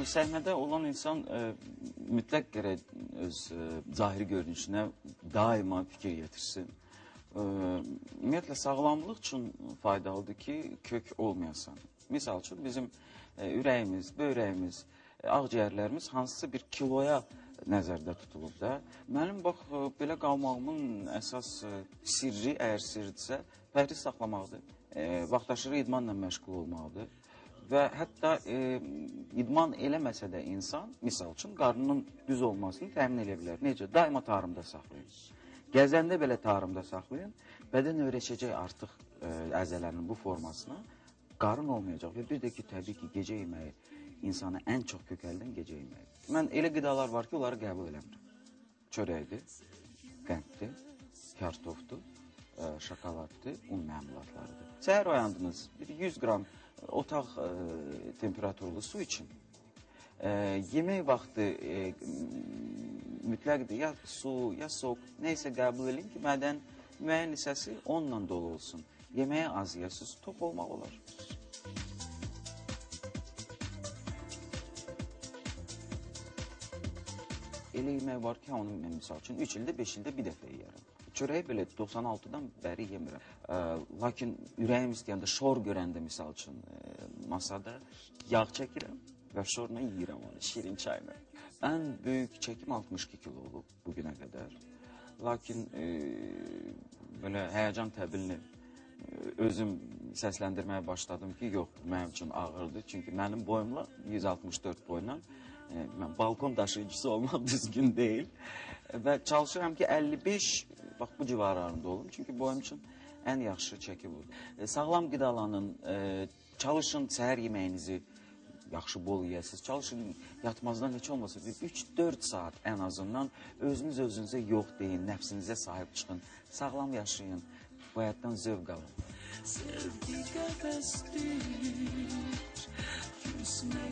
səhnədə olan insan mütləq gərək öz zahiri görünüşünə daima fikir yetirsin. Ümumiyyətlə, sağlamlıq üçün faydalıdır ki, kök olmayasan. Misal üçün, bizim ürəyimiz, böyrəyimiz, ağciyərlərimiz hansısa bir kiloya nəzərdə tutulub da. Mənim bax, belə qalmağımın əsas sirri, əgər sirdirsə, pəhriz saxlamaqdır. Vaxtaşırı idmanla məşğul olmaqdır. Və hətta idman eləməsə də insan, misal üçün, qarnının düz olmasını təmin edə bilər. Necə? Daima tarımda saxlayın. Gəzəndə belə tarımda saxlayın. Bədən öyrəşəcək artıq əzələrin bu formasına. Qarın olmayacaq və bir də ki, təbii ki, gecə yeməyi insana ən çox kökəldən gecə yeməyi. Mən elə qidalar var ki, onları qəbul eləmirəm. Çörəkdir, qənddir, kartofdur, şokoladdır, un məmulatlarıdır. Səhər oyandınız, bir 100 qram otaq temperaturlu su için. Yemək vaxtı mütləqdir, ya su, ya sok, neysə qəbul edin ki, mədən müəyyən hissəsi onunla dolu olsun. Yeməyə az yəsiz, tox olmaq olar. Elə yemək var ki, onu mən misal üçün 3 ildə, 5 ildə bir dəfə yeyərəm. Çörəyi belə 96-dan bəri yemirəm. Lakin ürəyim istəyəndə, şor görəndə misal üçün masada yağ çəkirəm və şorla yeyirəm onu, şirin çayla. Ən böyük çəkim 62 kilo olub bugünə qədər. Lakin belə həyəcan təbilini özüm səsləndirməyə başladım ki, yox, mənim üçün ağırdır. Çünki mənim boyumla, 164 boyla, mən balkon daşıyıcısı olmaq düzgün deyil. Və çalışıram ki, 55, bax bu civarlarında olum. Çünki boyum üçün ən yaxşı çəki budur. Sağlam qidalanın, çalışın səhər yeməyinizi yaxşı bol yiyəsiz. Çalışın yatmazdan heç olmasa 3-4 saat ən azından özünüz özünüzə yox deyin, nəfsinizə sahib çıxın, sağlam yaşayın, bu həyatdan zövq alın. Sevgi qəfəsdir, küsmək